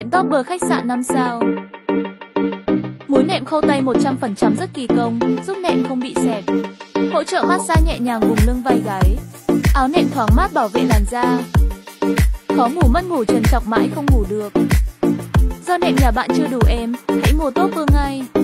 nệm Topper khách sạn 5 sao. Múi nệm khâu tay 100% rất kỳ công, giúp nệm không bị xẹp. Hỗ trợ massage nhẹ nhàng vùng lưng vai gáy. Áo nệm thoáng mát bảo vệ làn da. Khó ngủ mất ngủ trằn trọc mãi không ngủ được. Do nệm nhà bạn chưa đủ êm, hãy mua Topper ngay.